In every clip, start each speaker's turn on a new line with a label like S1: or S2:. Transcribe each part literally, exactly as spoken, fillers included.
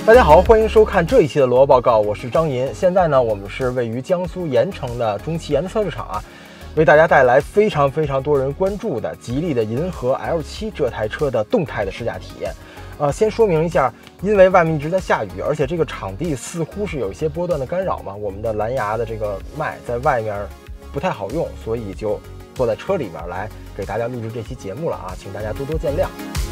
S1: 大家好，欢迎收看这一期的罗报告，我是张银。现在呢，我们是位于江苏盐城的中汽研测试场啊，为大家带来非常非常多人关注的吉利的银河 L 七这台车的动态的试驾体验。呃，先说明一下，因为外面一直在下雨，而且这个场地似乎是有一些波段的干扰嘛，我们的蓝牙的这个麦在外面不太好用，所以就坐在车里面来给大家录制这期节目了啊，请大家多多见谅。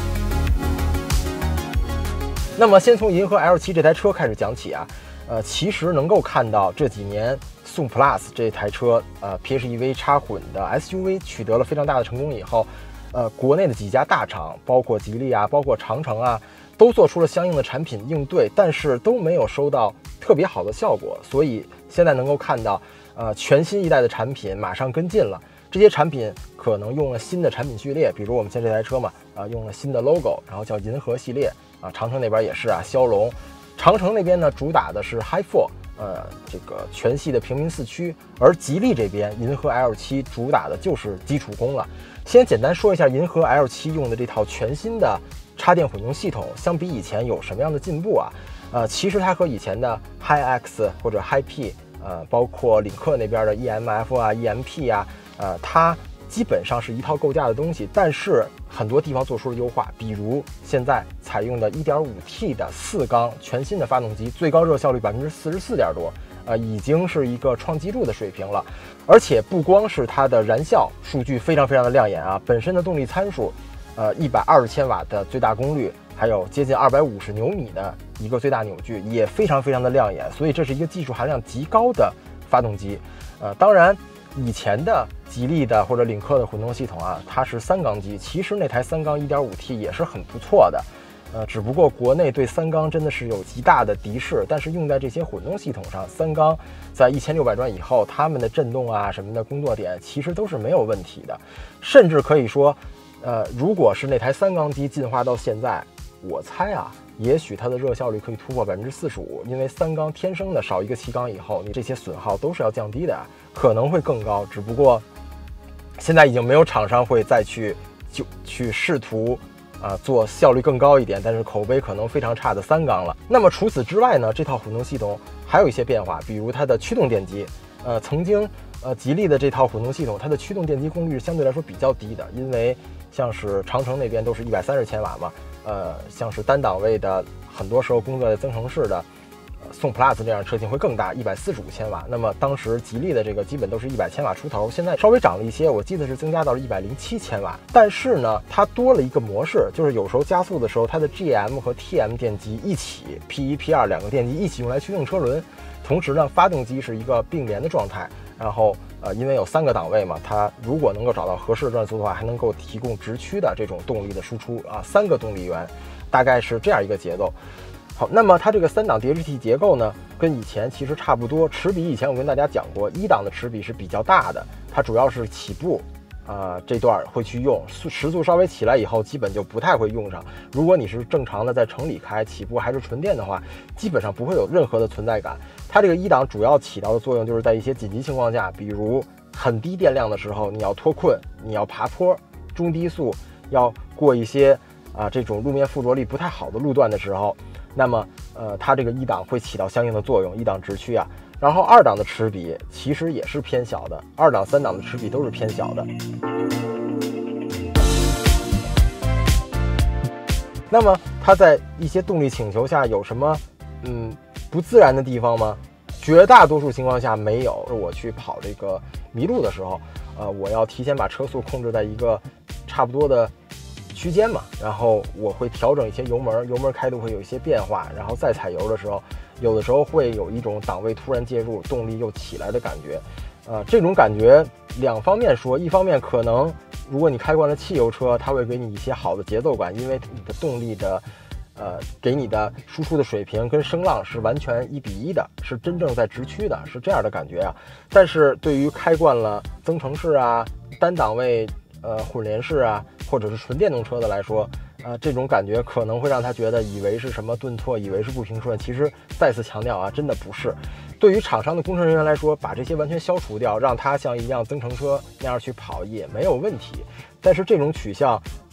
S1: 那么先从银河 L 七这台车开始讲起啊，呃，其实能够看到这几年宋 Plus 这台车，呃 P H E V 插混的 S U V 取得了非常大的成功以后，呃，国内的几家大厂，包括吉利啊，包括长城啊，都做出了相应的产品应对，但是都没有收到特别好的效果，所以现在能够看到，呃，全新一代的产品马上跟进了。这些产品可能用了新的产品序列，比如我们现在这台车嘛，啊、呃，用了新的 logo， 然后叫银河系列。啊，长城那边也是啊，骁龙。长城那边呢，主打的是 Hi 四，呃，这个全系的平民四驱，而吉利这边银河 L 七主打的就是基础功了。先简单说一下银河 L 七用的这套全新的插电混动系统，相比以前有什么样的进步啊？呃，其实它和以前的 Hi X 或者 Hi P， 呃，包括领克那边的 E M F 啊、E M P 啊，呃，它基本上是一套构架的东西，但是很多地方做出了优化，比如现在采用的 一点五 T 的四缸全新的发动机，最高热效率百分之四十四点多，呃，已经是一个创纪录的水平了。而且不光是它的燃效数据非常非常的亮眼啊，本身的动力参数，呃，一百二十千瓦的最大功率，还有接近二百五十牛米的一个最大扭矩，也非常非常的亮眼。所以这是一个技术含量极高的发动机。呃，当然。以前的吉利的或者领克的混动系统啊，它是三缸机，其实那台三缸 一点五 T 也是很不错的，呃，只不过国内对三缸真的是有极大的敌视，但是用在这些混动系统上，三缸在一千六百转以后，它们的震动啊什么的工作点其实都是没有问题的，甚至可以说，呃，如果是那台三缸机进化到现在，我猜啊。也许它的热效率可以突破百分之四十五，因为三缸天生的少一个气缸以后，你这些损耗都是要降低的，可能会更高。只不过现在已经没有厂商会再去就去试图啊、呃、做效率更高一点，但是口碑可能非常差的三缸了。那么除此之外呢，这套混动系统还有一些变化，比如它的驱动电机，呃，曾经呃吉利的这套混动系统，它的驱动电机功率是相对来说比较低的，因为像是长城那边都是一百三十千瓦嘛。呃，像是单档位的，很多时候工作在增程式的，呃，宋 Plus 这样车型会更大，一百四十五千瓦。那么当时吉利的这个基本都是一百千瓦出头，现在稍微涨了一些，我记得是增加到了一百零七千瓦。但是呢，它多了一个模式，就是有时候加速的时候，它的 G M 和 T M 电机一起 P 一 P 二两个电机一起用来驱动车轮，同时呢，发动机是一个并联的状态。然后呃，因为有三个档位嘛，它如果能够找到合适的转速的话，还能够提供直驱的这种动力的输出啊，三个动力源，大概是这样一个节奏。好，那么它这个三档 D H T 结构呢，跟以前其实差不多，齿比以前我跟大家讲过，一档的齿比是比较大的，它主要是起步。啊、呃，这段会去用，时速稍微起来以后，基本就不太会用上。如果你是正常的在城里开，起步还是纯电的话，基本上不会有任何的存在感。它这个一档主要起到的作用，就是在一些紧急情况下，比如很低电量的时候，你要脱困，你要爬坡，中低速要过一些啊、呃、这种路面附着力不太好的路段的时候，那么呃，它这个一档会起到相应的作用，一档直驱啊。然后二档的齿比其实也是偏小的，二档、三档的齿比都是偏小的。那么它在一些动力请求下有什么嗯不自然的地方吗？绝大多数情况下没有。我去跑这个麋鹿的时候，呃，我要提前把车速控制在一个差不多的区间嘛，然后我会调整一些油门，油门开度会有一些变化，然后再踩油的时候。有的时候会有一种档位突然介入，动力又起来的感觉，呃，这种感觉两方面说，一方面可能如果你开惯了汽油车，它会给你一些好的节奏感，因为你的动力的，呃，给你的输出的水平跟声浪是完全一比一的，是真正在直驱的，是这样的感觉啊。但是对于开惯了增程式啊、单档位、呃混联式啊，或者是纯电动车的来说。啊、呃，这种感觉可能会让他觉得以为是什么顿挫，以为是不平顺。其实再次强调啊，真的不是。对于厂商的工程人员来说，把这些完全消除掉，让它像一辆增程车那样去跑也没有问题。但是这种取向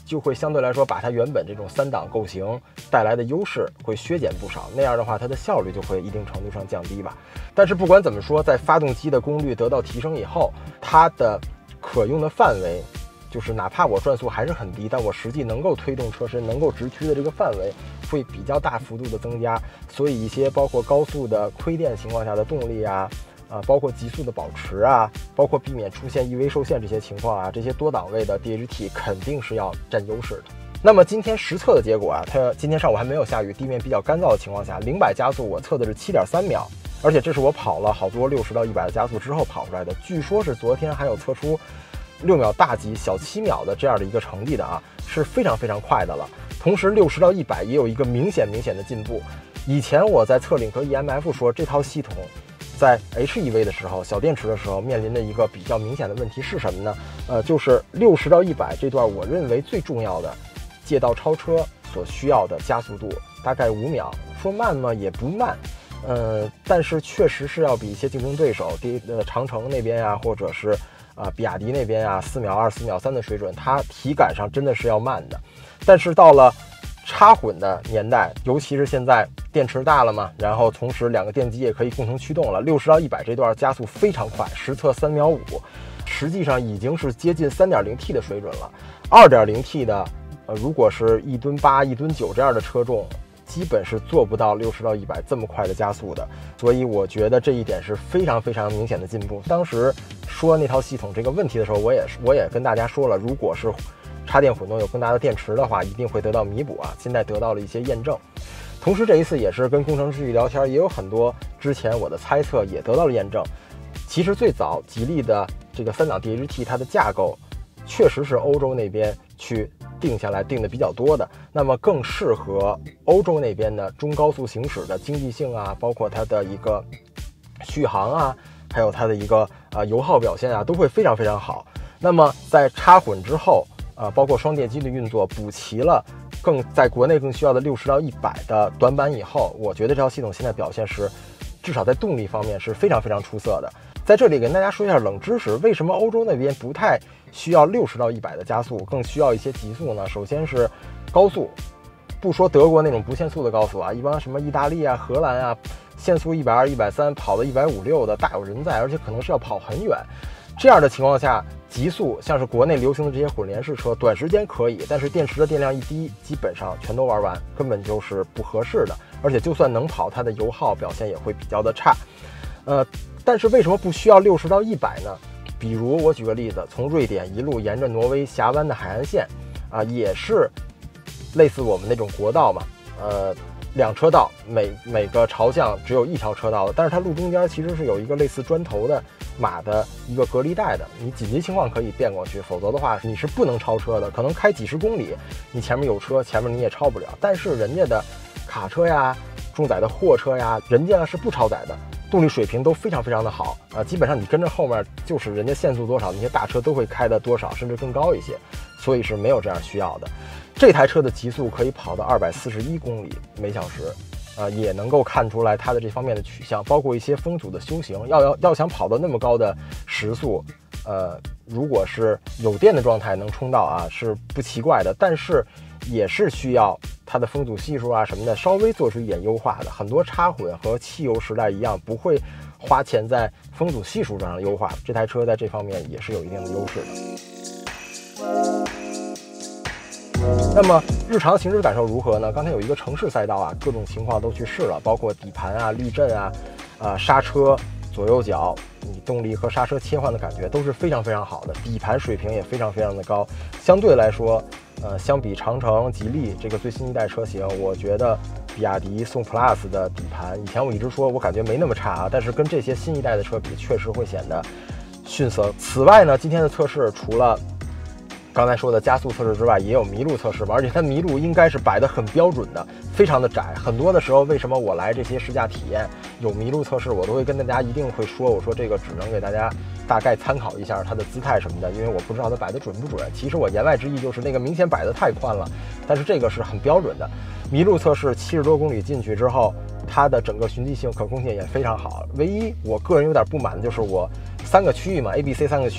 S1: 就会相对来说把它原本这种三档构型带来的优势会削减不少，那样的话它的效率就会一定程度上降低吧。但是不管怎么说，在发动机的功率得到提升以后，它的可用的范围，就是哪怕我转速还是很低，但我实际能够推动车身能够直驱的这个范围会比较大幅度的增加，所以一些包括高速的亏电情况下的动力啊啊，包括极速的保持啊，包括避免出现 E V 受限这些情况啊，这些多档位的 D H T 肯定是要占优势的。那么今天实测的结果啊，它今天上午还没有下雨，地面比较干燥的情况下，零百加速我测的是 七点三秒，而且这是我跑了好多六十到一百的加速之后跑出来的，据说是昨天还有测出六秒大几小七秒的这样的一个成绩的啊，是非常非常快的了。同时六十到一百也有一个明显明显的进步。以前我在测领克 E M F 说这套系统在 H E V 的时候，小电池的时候面临的一个比较明显的问题是什么呢？呃，就是六十到一百这段，我认为最重要的借道超车所需要的加速度大概五秒，说慢吗？也不慢，呃，但是确实是要比一些竞争对手，第呃长城那边呀，或者是啊、呃、比亚迪那边啊，四秒二、四秒三的水准，它体感上真的是要慢的。但是到了插混的年代，尤其是现在电池大了嘛，然后同时两个电机也可以共同驱动了，六十到一百这段加速非常快，实测三秒五，实际上已经是接近 三点零 T 的水准了。二点零 T 的，呃，如果是一吨八、一吨九这样的车重，基本是做不到六十到一百这么快的加速的。所以我觉得这一点是非常非常明显的进步。当时说那套系统这个问题的时候，我也我也跟大家说了，如果是插电混动有更大的电池的话，一定会得到弥补啊。现在得到了一些验证，同时这一次也是跟工程师去聊天，也有很多之前我的猜测也得到了验证。其实最早吉利的这个三档 D H T 它的架构确实是欧洲那边去定下来定的比较多的，那么更适合欧洲那边的中高速行驶的经济性啊，包括它的一个续航啊，还有它的一个呃油耗表现啊，都会非常非常好。那么在插混之后，呃，包括双电机的运作补齐了更在国内更需要的六十到一百的短板以后，我觉得这套系统现在表现是至少在动力方面是非常非常出色的。在这里跟大家说一下冷知识，为什么欧洲那边不太需要六十到一百的加速，更需要一些极速呢？首先是高速，不说德国那种不限速的高速啊，一般什么意大利啊、荷兰啊，限速一百二、一百三，跑到一百五六的大有人在，而且可能是要跑很远。这样的情况下，极速像是国内流行的这些混联式车，短时间可以，但是电池的电量一低，基本上全都玩完，根本就是不合适的。而且就算能跑，它的油耗表现也会比较的差。呃，但是为什么不需要六十到一百呢？比如我举个例子，从瑞典一路沿着挪威峡湾的海岸线，啊，也是类似我们那种国道嘛，呃。两车道，每每个朝向只有一条车道的，但是它路中间其实是有一个类似砖头的马的一个隔离带的，你紧急情况可以变过去，否则的话你是不能超车的。可能开几十公里，你前面有车，前面你也超不了。但是人家的卡车呀、重载的货车呀，人家是不超载的，动力水平都非常非常的好啊、呃，基本上你跟着后面就是人家限速多少，那些大车都会开的多少，甚至更高一些，所以是没有这样需要的。这台车的极速可以跑到二百四十一公里每小时，呃，也能够看出来它的这方面的取向，包括一些风阻的修行。要要要想跑到那么高的时速，呃，如果是有电的状态能冲到啊，是不奇怪的。但是也是需要它的风阻系数啊什么的稍微做出一点优化的。很多插混和汽油时代一样，不会花钱在风阻系数上优化。这台车在这方面也是有一定的优势的。那么日常行驶感受如何呢？刚才有一个城市赛道啊，各种情况都去试了，包括底盘啊、滤震啊、呃刹车、左右脚，你动力和刹车切换的感觉都是非常非常好的，底盘水平也非常非常的高。相对来说，呃，相比长城、吉利这个最新一代车型，我觉得比亚迪宋 Plus 的底盘，以前我一直说我感觉没那么差啊，但是跟这些新一代的车比，确实会显得逊色。此外呢，今天的测试除了刚才说的加速测试之外，也有麋鹿测试吧，而且它麋鹿应该是摆得很标准的，非常的窄。很多的时候，为什么我来这些试驾体验有麋鹿测试，我都会跟大家一定会说，我说这个只能给大家大概参考一下它的姿态什么的，因为我不知道它摆得准不准。其实我言外之意就是那个明显摆得太宽了，但是这个是很标准的。麋鹿测试七十多公里进去之后，它的整个循迹性、可控性也非常好。唯一我个人有点不满的就是我三个区域嘛 ，A、B、C 三个区域。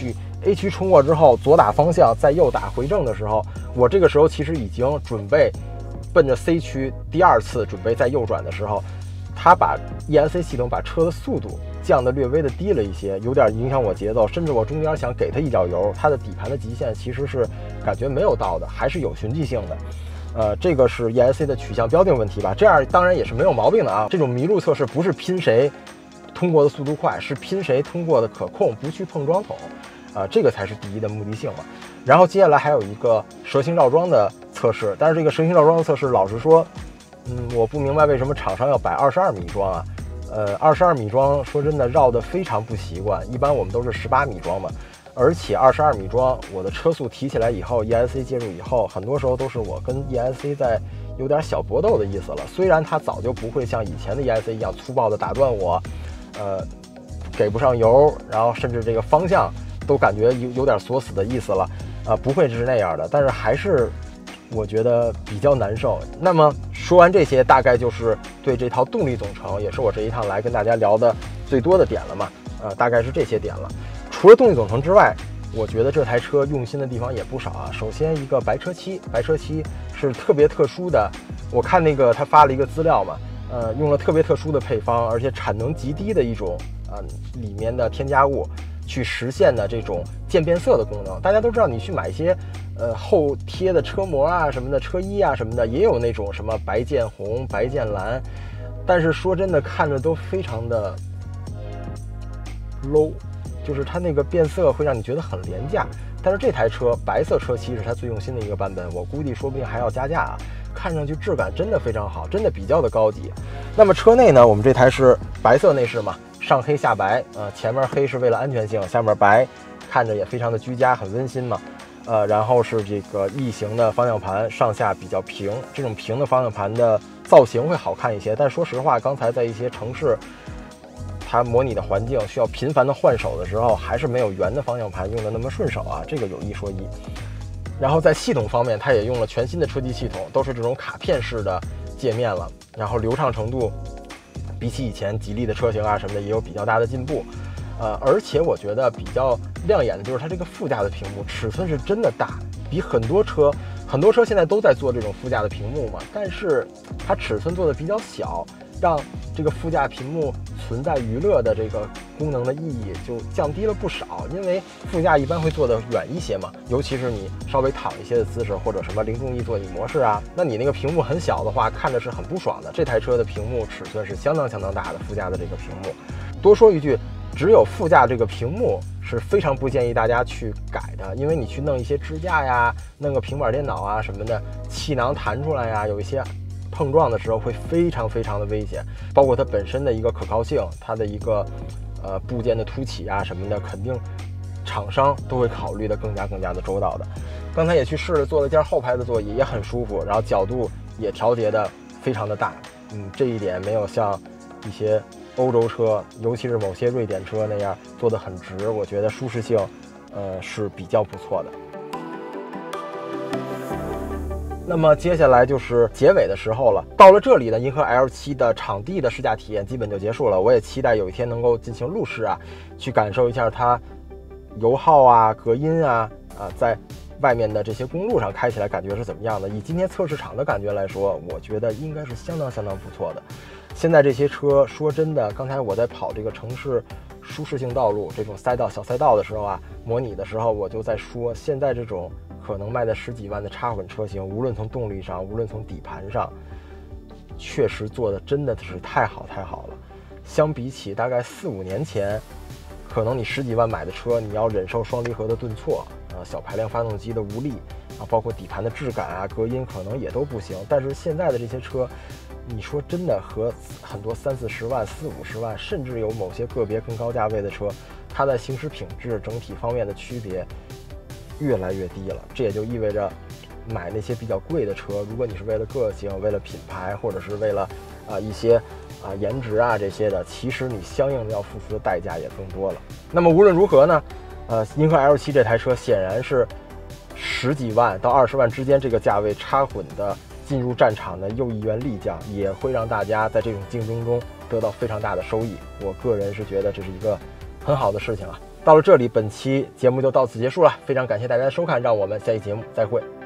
S1: A 区冲过之后，左打方向，再右打回正的时候，我这个时候其实已经准备奔着 C 区第二次准备再右转的时候，它把 E S C 系统把车的速度降得略微的低了一些，有点影响我节奏，甚至我中间想给它一脚油，它的底盘的极限其实是感觉没有到的，还是有循迹性的。呃，这个是 E S C 的取向标定问题吧，这样当然也是没有毛病的啊。这种麋鹿测试不是拼谁通过的速度快，是拼谁通过的可控，不去碰桩筒。啊，这个才是第一的目的性嘛。然后接下来还有一个蛇形绕桩的测试，但是这个蛇形绕桩的测试，老实说，嗯，我不明白为什么厂商要摆二十二米桩啊。呃，二十二米桩说真的绕得非常不习惯，一般我们都是十八米桩嘛。而且二十二米桩，我的车速提起来以后 ，E S C 介入以后，很多时候都是我跟 E S C 在有点小搏斗的意思了。虽然它早就不会像以前的 E S C 一样粗暴的打断我，呃，给不上油，然后甚至这个方向都感觉有有点锁死的意思了，啊、呃，不会是那样的，但是还是我觉得比较难受。那么说完这些，大概就是对这套动力总成，也是我这一趟来跟大家聊的最多的点了嘛，呃，大概是这些点了。除了动力总成之外，我觉得这台车用心的地方也不少啊。首先一个白车漆，白车漆是特别特殊的，我看那个他发了一个资料嘛，呃，用了特别特殊的配方，而且产能极低的一种啊、呃、里面的添加物。去实现的这种渐变色的功能，大家都知道，你去买一些，呃，后贴的车膜啊什么的，车衣啊什么的，也有那种什么白渐红、白渐蓝，但是说真的，看着都非常的 low， 就是它那个变色会让你觉得很廉价。但是这台车白色车漆是它最用心的一个版本，我估计说不定还要加价啊。看上去质感真的非常好，真的比较的高级。那么车内呢，我们这台是白色内饰嘛。上黑下白，呃，前面黑是为了安全性，下面白，看着也非常的居家，很温馨嘛。呃，然后是这个异形的方向盘，上下比较平，这种平的方向盘的造型会好看一些。但说实话，刚才在一些城市，它模拟的环境需要频繁的换手的时候，还是没有圆的方向盘用的那么顺手啊，这个有一说一。然后在系统方面，它也用了全新的车机系统，都是这种卡片式的界面了，然后流畅程度。比起以前吉利的车型啊什么的也有比较大的进步，呃，而且我觉得比较亮眼的就是它这个副驾的屏幕尺寸是真的大，比很多车很多车现在都在做这种副驾的屏幕嘛，但是它尺寸做的比较小，让这个副驾屏幕存在娱乐的这个功能的意义就降低了不少，因为副驾一般会坐得远一些嘛，尤其是你稍微躺一些的姿势或者什么零中翼座椅模式啊，那你那个屏幕很小的话，看着是很不爽的。这台车的屏幕尺寸是相当相当大的，副驾的这个屏幕。多说一句，只有副驾这个屏幕是非常不建议大家去改的，因为你去弄一些支架呀，弄个平板电脑啊什么的，气囊弹出来呀，有一些碰撞的时候会非常非常的危险，包括它本身的一个可靠性，它的一个呃部件的凸起啊什么的，肯定厂商都会考虑的更加更加的周到的。刚才也去试了，坐了件后排的座椅，也很舒服，然后角度也调节的非常的大，嗯，这一点没有像一些欧洲车，尤其是某些瑞典车那样做的很直，我觉得舒适性呃是比较不错的。那么接下来就是结尾的时候了，到了这里呢，银河 L 七 的场地的试驾体验基本就结束了。我也期待有一天能够进行路试啊，去感受一下它油耗啊、隔音啊，啊，在外面的这些公路上开起来感觉是怎么样的。以今天测试场的感觉来说，我觉得应该是相当相当不错的。现在这些车，说真的，刚才我在跑这个城市舒适性道路这种赛道小赛道的时候啊，模拟的时候我就在说，现在这种可能卖的十几万的插混车型，无论从动力上，无论从底盘上，确实做的真的是太好太好了。相比起大概四五年前，可能你十几万买的车，你要忍受双离合的顿挫，啊，小排量发动机的无力，啊，包括底盘的质感啊、隔音可能也都不行。但是现在的这些车，你说真的和很多三四十万、四五十万，甚至有某些个别更高价位的车，它在行驶品质整体方面的区别越来越低了。这也就意味着，买那些比较贵的车，如果你是为了个性、为了品牌，或者是为了啊、呃、一些啊颜值啊这些的，其实你相应的要付出的代价也更多了。那么无论如何呢，呃，银河 L 七 这台车显然是十几万到二十万之间这个价位插混的进入战场的又一员力将，也会让大家在这种竞争中得到非常大的收益。我个人是觉得这是一个很好的事情啊。 到了这里，本期节目就到此结束了，非常感谢大家的收看，让我们下期节目再会。